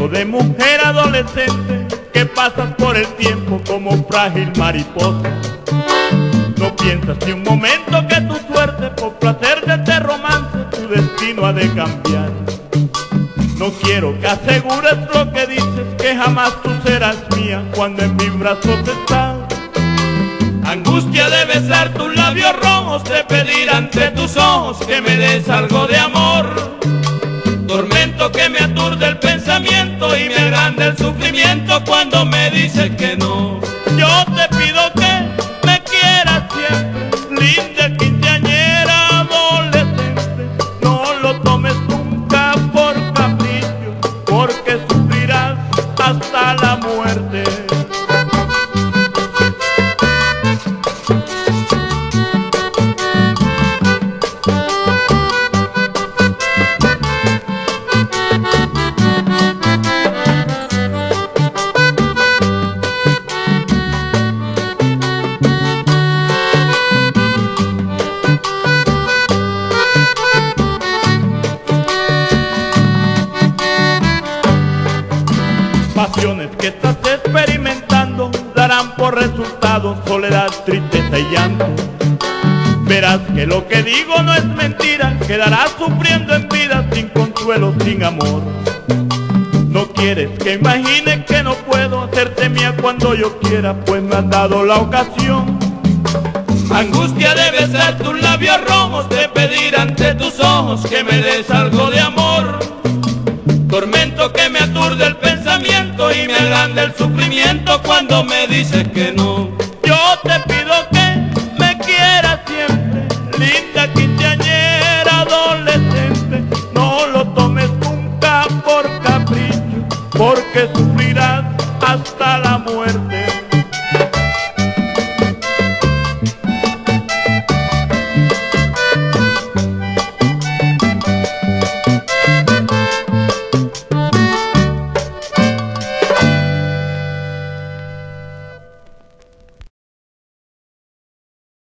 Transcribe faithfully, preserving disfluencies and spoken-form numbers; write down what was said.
Tormento de mujer adolescente que pasas por el tiempo como frágil mariposa. No piensas ni un momento que tu suerte por placer de este romance tu destino ha de cambiar. No quiero que asegures lo que dices, que jamás tú serás mía cuando en mis brazos estás. Angustia de besar tus labios rojos, de pedir ante tus ojos que me des algo de amor. Tormento que me aturde el pensamiento y me agranda el sufrimiento cuando me dices que no. Yo te pido que me quieras siempre, linda quinceañera adolescente. No lo tomes nunca por capricho, porque sufrirás hasta la muerte. Pasiones que estás experimentando darán por resultado soledad, tristeza y llanto. Verás que lo que digo no es mentira, quedarás sufriendo en vida sin consuelo, sin amor. No quieres que imagine que no puedo hacerte mía cuando yo quiera, pues me has dado la ocasión. Angustia de besar tus labios rojos, de pedir ante tus ojos que me des algo de amor. Tormento que me aturde el pensamiento y me agranda el sufrimiento cuando me dices que no. Yo te pido que me quieras siempre, linda quinceañera adolescente. No lo tomes nunca por capricho, porque sufrirás hasta la muerte.